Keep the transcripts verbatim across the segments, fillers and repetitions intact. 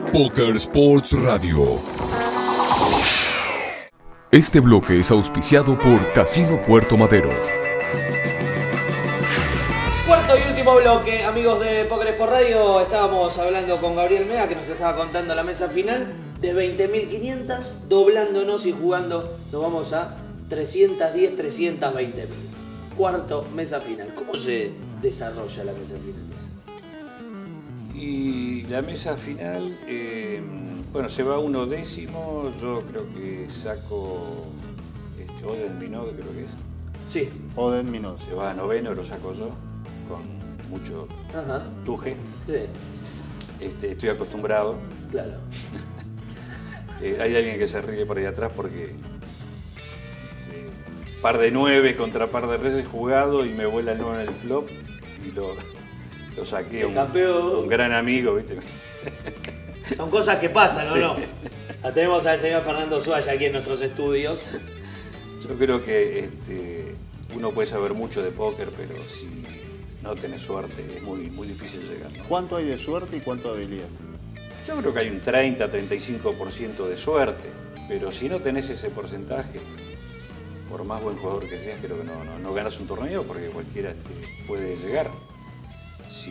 Poker Sports Radio. Este bloque es auspiciado por Casino Puerto Madero. Cuarto y último bloque, amigos de Poker Sports Radio. Estábamos hablando con Gabriel Mea, que nos estaba contando la mesa final de veinte mil quinientos, doblándonos y jugando. Nos vamos a trescientos diez, trescientos veinte mil. Cuarto mesa final. ¿Cómo se desarrolla la mesa final? Y la mesa final, eh, bueno, se va uno décimo, yo creo que saco este, Oden Minot, creo que es. Sí. Oden Minot. Se va a noveno, lo saco yo, con mucho Ajá. tuje. Sí. Este, estoy acostumbrado. Claro. eh, hay alguien que se ríe por ahí atrás porque eh, par de nueve contra par de reyes jugado y me vuela el nueve en el flop y lo... Lo saqué, un, un gran amigo, ¿viste? Son cosas que pasan, ¿o sí. no? La tenemos al señor Fernando Suárez aquí en nuestros estudios. Yo creo que este, uno puede saber mucho de póker, pero si no tenés suerte es muy, muy difícil llegar, ¿no? ¿Cuánto hay de suerte y cuánto de habilidad? Yo creo que hay un treinta a treinta y cinco por ciento de suerte, pero si no tenés ese porcentaje, por más buen jugador que seas, creo que no, no, no ganas un torneo porque cualquiera te puede llegar. Si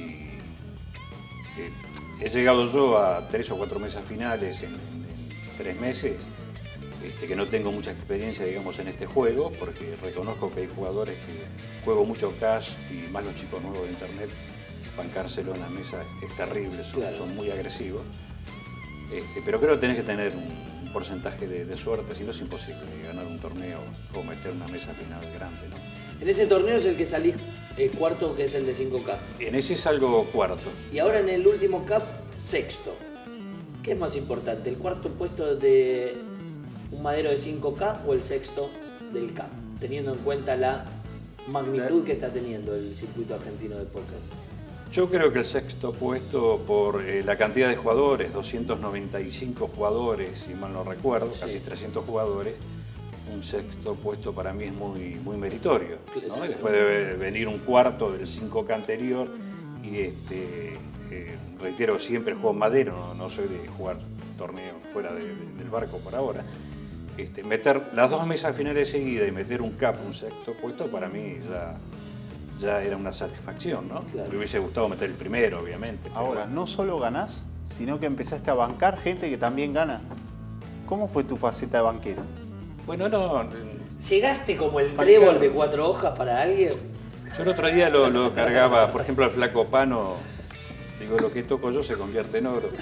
eh, he llegado yo a tres o cuatro mesas finales en, en, en tres meses, este, que no tengo mucha experiencia, digamos, en este juego, porque reconozco que hay jugadores que juego mucho cash y más los chicos nuevos de internet, bancárselo en la mesa es, es terrible, son, claro. son muy agresivos. Este, pero creo que tenés que tener un, un porcentaje de, de suerte, si no es imposible ganar un torneo o meter una mesa final grande, ¿no? En ese torneo es el que salís eh, cuarto, que es el de cinco K. En ese salgo cuarto. Y ahora en el último Cup, sexto. ¿Qué es más importante, el cuarto puesto de un madero de cinco K o el sexto del Cup? Teniendo en cuenta la magnitud que está teniendo el circuito argentino de póker. Yo creo que el sexto puesto por eh, la cantidad de jugadores, doscientos noventa y cinco jugadores, si mal no recuerdo, sí. Casi trescientos jugadores, un sexto puesto para mí es muy, muy meritorio, ¿no? Después de venir un cuarto del cinco K anterior y este, eh, reitero, siempre juego madero, no, no soy de jugar torneos fuera de, de, del barco por ahora. Este, meter las dos mesas finales seguidas y meter un cap, un sexto puesto, para mí ya, ya era una satisfacción, ¿no? Claro. Me hubiese gustado meter el primero, obviamente. Ahora, pero... no solo ganás, sino que empezaste a bancar gente que también gana. ¿Cómo fue tu faceta de banquero? Bueno, no... ¿Llegaste como el trébol de cuatro hojas para alguien? Yo el otro día lo, lo cargaba, por ejemplo, al flaco Pano, digo, lo que toco yo se convierte en oro.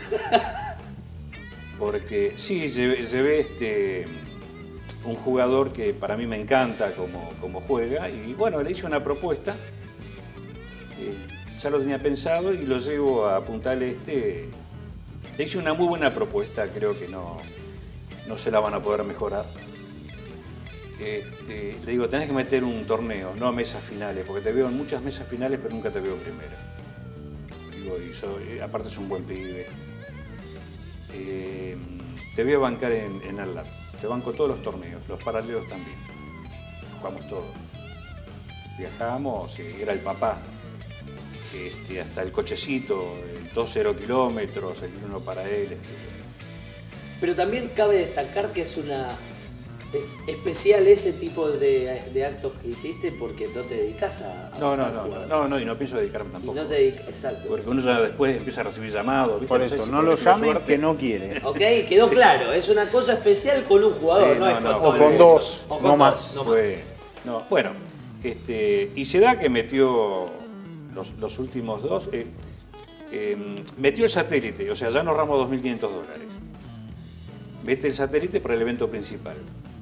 Porque sí, llevé, llevé este, un jugador que para mí me encanta como, como juega y bueno, le hice una propuesta, eh, ya lo tenía pensado y lo llevo a Punta del Este. Le hice una muy buena propuesta, creo que no, no se la van a poder mejorar. Este, le digo, tenés que meter un torneo, no a mesas finales, porque te veo en muchas mesas finales, pero nunca te veo primero. Digo, y soy, aparte es un buen pibe. Eh, te voy a bancar en, en Allar. Te banco todos los torneos, los paralelos también. Jugamos todos. Viajamos, eh, era el papá. Este, hasta el cochecito, el dos cero kilómetros, el uno para él. Este. Pero también cabe destacar que es una... Es especial ese tipo de, de actos que hiciste porque no te dedicas a, a no, no, no, no, no, no, y no pienso dedicarme tampoco. Y no te dedicas, exacto. Porque uno ya después empieza a recibir llamados. ¿Viste? Por No eso, sé si no por lo llamen suerte. que no quiere. Ok, quedó Sí. claro. Es una cosa especial con un jugador, Sí, no, no, es con no. todo O el con mundo. dos, O con no dos, más. no más. Fue- no, bueno, este, y se da que metió los, los últimos dos, eh, eh, metió el satélite, o sea, ya nos ahorramos dos mil quinientos dólares. Mete el satélite para el evento principal.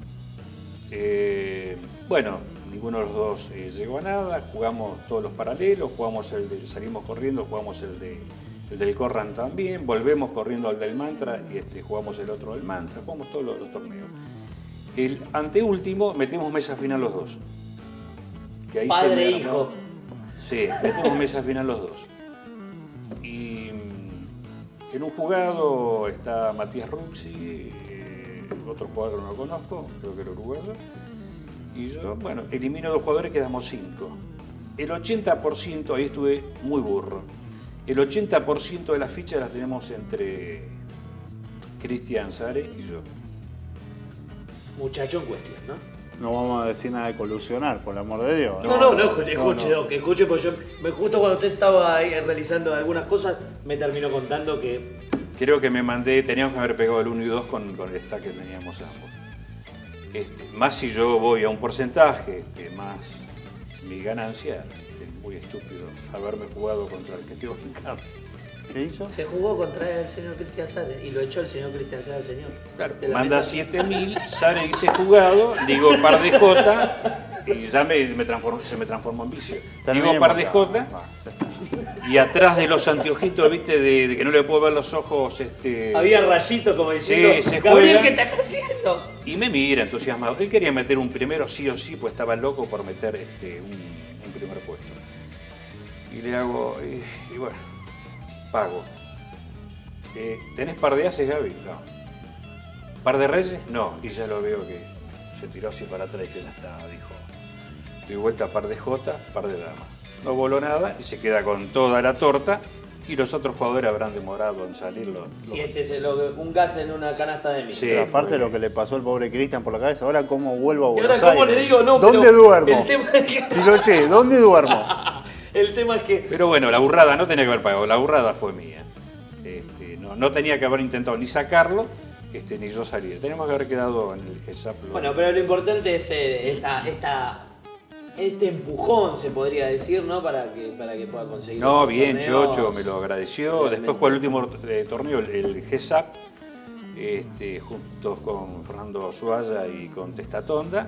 Eh, bueno, ninguno de los dos eh, llegó a nada, jugamos todos los paralelos, jugamos el del salimos corriendo, jugamos el, de, el del Corran también, volvemos corriendo al del Mantra y este, jugamos el otro del Mantra, jugamos todos los, los torneos. El anteúltimo metemos mesa final los dos. Que ahí Padre se me e hijo. armó. Sí, metemos mesa final los dos. Y mm, en un jugado está Matías Ruxi, eh, otro jugador que no lo conozco, creo que era uruguayo. Y yo, bueno, elimino dos jugadores, quedamos cinco. El ochenta por ciento, ahí estuve muy burro. El ochenta por ciento de las fichas las tenemos entre Cristian Sare y yo. Muchacho en cuestión, ¿no? No vamos a decir nada de colusionar, por el amor de Dios. No, no, no, escuche, no, escuche, no. no, que escuche, porque yo, me- justo cuando usted estaba ahí realizando algunas cosas, me terminó contando que Creo que me mandé, teníamos que haber pegado el uno y dos con, con el stack que teníamos ambos. Este, más si yo voy a un porcentaje, este, más mi ganancia, es muy estúpido haberme jugado contra el que estoy bancando. ¿Qué hizo? se jugó contra el señor Cristian Sare y lo echó el señor Cristian Sare al señor. Claro, De la manda mesa. siete mil, Sare dice jugado, digo par de J y ya me, me transformó- se me transformó en vicio. Digo Terminemos par de acá. J Va, ya está. y atrás de los anteojitos, viste, de, de que no le puedo ver los ojos, este, Había rayitos como diciendo, Sí, se Gabriel, juega. ¿qué estás haciendo? y me mira entusiasmado. Él quería meter un primero sí o sí, pues estaba loco por meter este, un, un primer puesto. Y le hago, y, y bueno, pago. Eh, ¿Tenés par de ases, Gaby? No. ¿Par de reyes? No. Y ya lo veo que se tiró así para atrás y que ya está, dijo. Doy vuelta par de J, par de damas. No voló nada y se queda con toda la torta y los otros jugadores habrán demorado en salir. Los, los- Siete se lo, un gas en una canasta de mí. Sí. Pero aparte de lo que le pasó al pobre Cristian por la cabeza, ahora cómo vuelvo a Y Buenos ahora, ¿cómo Aires? le digo? No, ¿Dónde pero duermo? El tema es que, Si lo eché, ¿dónde duermo? el tema es que Pero bueno, la burrada no tenía que haber pagado, la burrada fue mía. Este, no, no tenía que haber intentado ni sacarlo, este, ni yo salir. Teníamos que haber quedado en el G S A P. Bueno, pero lo importante es eh, esta, esta, este empujón, se podría decir, ¿no? Para que, para que pueda conseguir. No, otros bien, torneos. Chocho, me lo agradeció. Realmente. Después jugó el último eh, torneo, el, el G S A P, este, juntos con Fernando Suaya y con Testatonda.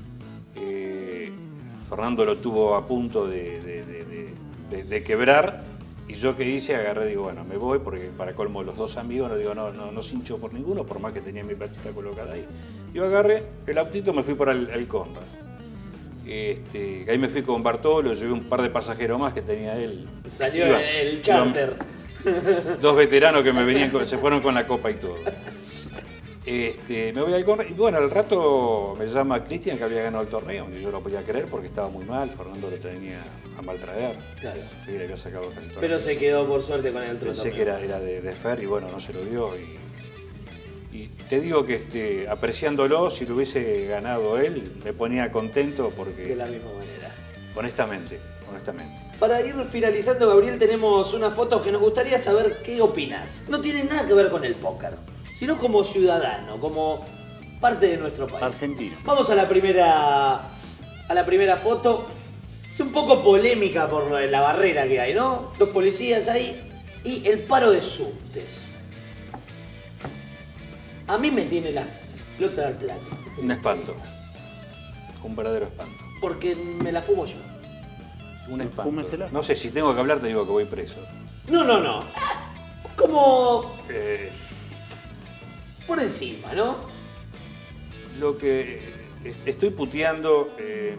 Eh, Fernando lo tuvo a punto de, de- de- de- de- de quebrar. Y yo que hice, agarré, digo, bueno, me voy, porque para colmo los dos amigos, no digo, no, no, no hincho por ninguno, por más que tenía mi platita colocada ahí. Yo agarré el autito, me fui para el, el Conrad. Este, ahí me fui con Bartolo, llevé un par de pasajeros más que tenía él. Salió Iba- el, el iban charter. Dos veteranos que me venían, con- se fueron con la copa y todo. Este, me voy al Conrad y bueno, al rato me llama Cristian que había ganado el torneo y yo no podía creer porque estaba muy mal, Fernando lo tenía a maltraer. Claro. Sí, le había sacado casi toda Pero la se leche. quedó por suerte con el otro Pensé torneo. que era, era de, de Fer y bueno, no se lo dio. Y, y te digo que este, apreciándolo, si lo hubiese ganado él, me ponía contento De porque, la misma manera. honestamente, honestamente. Para ir finalizando, Gabriel, tenemos unas fotos que nos gustaría saber qué opinas. No tienen nada que ver con el póker, sino como ciudadano, como parte de nuestro país. Argentino. Vamos a la primera, a la primera foto. Es un poco polémica por lo de la barrera que hay, ¿no? Dos policías ahí y el paro de subtes. A mí me tiene la pelota del plato. Un espanto. Un verdadero espanto. Porque me la fumo yo. Un espanto. Fúmesela. No sé, si tengo que hablar te digo que voy preso. No, no, no. Como Eh, por encima, ¿no? lo que eh, estoy puteando eh,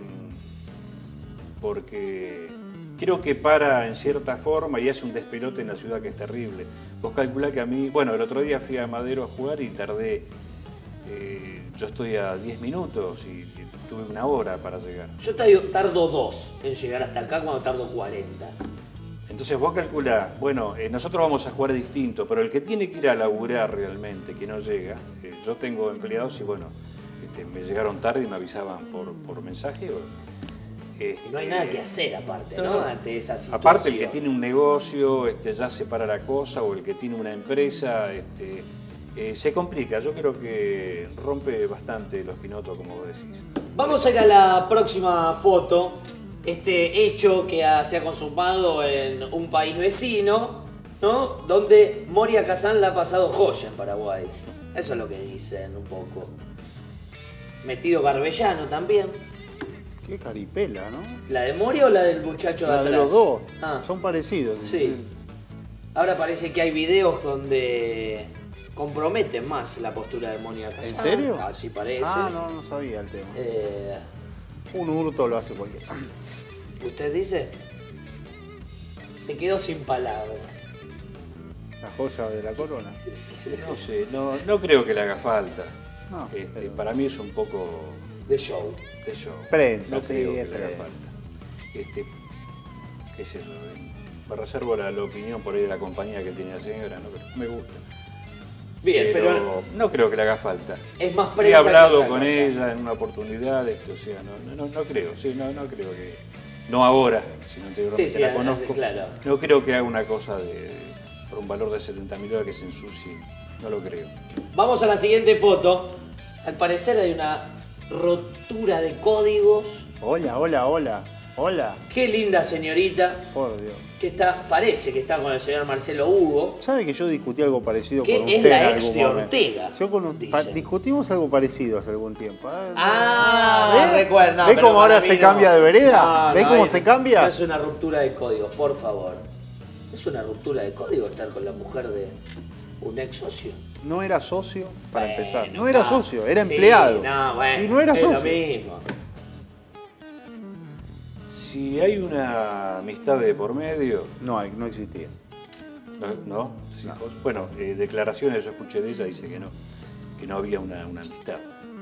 porque creo que para en cierta forma y hace un despelote en la ciudad que es terrible. Vos calculá que a mí, bueno, el otro día fui a Madero a jugar y tardé, eh, yo estoy a diez minutos y, y tuve una hora para llegar. Yo tardo, tardo dos en llegar hasta acá cuando tardo cuarenta. Entonces vos calculá, bueno, eh, nosotros vamos a jugar distinto, pero el que tiene que ir a laburar realmente, que no llega, eh, yo tengo empleados y bueno, este, me llegaron tarde y me avisaban por, por mensaje. o- Y no hay nada que hacer aparte, ¿no? No, no. Ante esa situación. Aparte, el que tiene un negocio este, ya separa la cosa, o el que tiene una empresa, este, eh, se complica. Yo creo que rompe bastante los pinotos, como vos decís. Vamos a ir a la próxima foto. Este hecho que ha- se ha consumado en un país vecino, ¿no? Donde Moria Kazán la ha pasado joya en Paraguay. Eso es lo que dicen un poco. Metido Garbellano también. Qué caripela, ¿no? ¿La de Moria o la del muchacho de La atrás? de los dos. Ah, Son parecidos. sí. Ahora parece que hay videos donde comprometen más la postura de Moria ¿En Kazán. serio? Así parece. Ah, no, no sabía el tema. Eh, Un hurto lo hace cualquiera. ¿Usted dice? Se quedó sin palabras. La joya de la corona. No sé, no, no creo que le haga falta. No, Este, pero- Para mí es un poco De show. de show. Prensa, no sí, creo que es le haga prensa. falta. Este, qué sé yo, eh, me reservo la, la opinión por ahí de la compañía que tiene la señora, ¿no? Pero me gusta. Bien, pero, pero no creo que le haga falta. es más He prensa que hablado otra con cosa. ella en una oportunidad, esto, o sea, no, no, no creo, sí, no, no creo que, no ahora, sino anteriormente Sí, sí, la a- conozco, claro. no creo que haga una cosa de, por un valor de setenta mil dólares que se ensucie, no lo creo. Vamos a la siguiente foto. Al parecer hay una rotura de códigos. Hola, hola, hola, hola. Qué linda señorita Por Dios. que está, parece que está con el señor Marcelo Hugo. ¿Sabe que yo discutí algo parecido Que con es usted la en ex algún de momento? Ortega, Yo con un- pa- dicen. discutimos algo parecido hace algún tiempo. Ah, ¿Ve? recuerda. no, ¿Ve pero cómo para ahora mí se no. cambia de vereda? No, ¿Ve no, cómo es- se cambia? no es una ruptura de código, por favor. Es una ruptura de código estar con la mujer de un ex socio. No era socio, para Bueno, empezar. No era no. socio, era Sí, empleado. no, bueno, y no era es socio. lo mismo. Si hay una amistad de por medio, No, hay- no existía. no, ¿no? Sí, vos- bueno, eh, declaraciones yo escuché de ella, dice que no, que no había una, una amistad.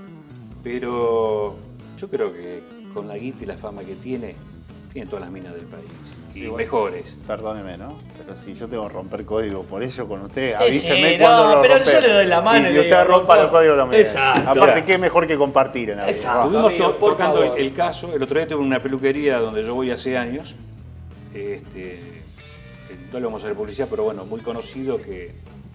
Pero yo creo que con la guita y la fama que tiene, tiene todas las minas del país. Y Igual. mejores. Perdóneme, ¿no? Pero si yo tengo que romper código por ello con usted, Eh, avíseme sí, cuando no, lo pero rompe. yo le doy la mano y Y, le y usted digo, rompa rompa. el código también. Exacto. Aparte, Ahora. qué mejor que compartir en la vida. Exacto. Vamos. Estuvimos amigo, to- por tocando el, favor. el caso, el otro día tuve una peluquería donde yo voy hace años, este, eh, no le vamos a hacer publicidad, pero bueno, muy conocido que...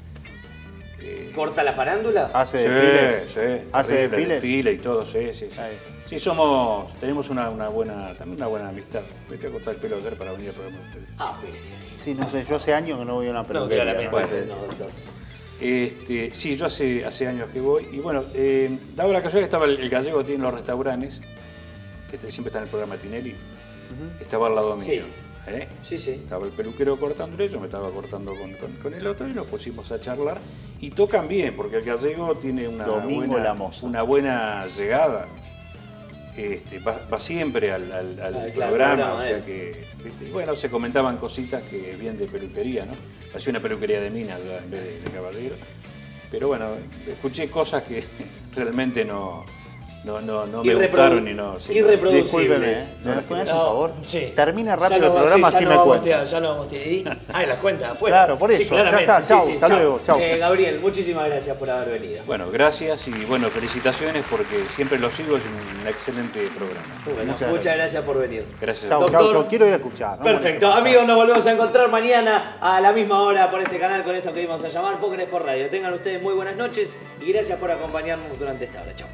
eh, ¿Corta la farándula? Hace sí, desfiles. sí, Hace terrible, desfiles. desfile y todo, sí, sí, sí. Ahí. Sí, somos, tenemos una, una buena, también una buena amistad. Me fui a cortar el pelo ayer para venir al programa de ustedes. Ah, bien. Sí, no sé, yo hace años que no voy a una No, peluquería. claramente. me parece. no, doctor. Este, sí, yo hace, hace años que voy. Y bueno, eh, daba la casualidad que estaba el, el gallego que tiene los restaurantes, que este- siempre está en el programa Tinelli, estaba al lado mío. Sí. ¿eh? Sí, sí. Estaba el peluquero cortándole, yo me estaba cortando con, con- con el otro y nos pusimos a charlar. Y tocan bien, porque el gallego tiene una, Domingo buena, La Moza. una buena llegada. Este, va, va siempre al, al- al Ah, claro, programa, programa, o sea eh. que, ¿viste? Y bueno, se comentaban cositas que bien de peluquería, ¿no? Hacía una peluquería de minas ya en vez de, de caballero. Pero bueno, escuché cosas que realmente no, no, no, no me Irreprodu- gustaron y no... sí, irreproducibles. Discúlpeme, ¿eh? No, ¿me puede hacer no, un favor? sí. Termina Ya rápido no- el programa, sí, así ya me no vamos cuenta. a- Ya no vamos a tirar. Ah, las cuentas, afuera. Claro, por Sí, eso, ya claramente, está, sí, chau, sí, hasta chau. luego, chau. Eh, Gabriel, muchísimas gracias por haber venido. Bueno, gracias y bueno, felicitaciones porque siempre lo sigo, es un excelente programa. Bueno, Muchas muchas, gracias por venir. Gracias. Chau, Doctor. chau, chau. Quiero ir a escuchar. ¿no? Perfecto, Chau. amigos, nos volvemos a encontrar mañana a la misma hora por este canal con esto que íbamos a llamar Póker por Radio. Tengan ustedes muy buenas noches y gracias por acompañarnos durante esta hora. Chao.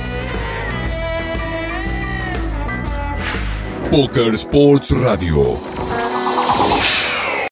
Poker Sports Radio.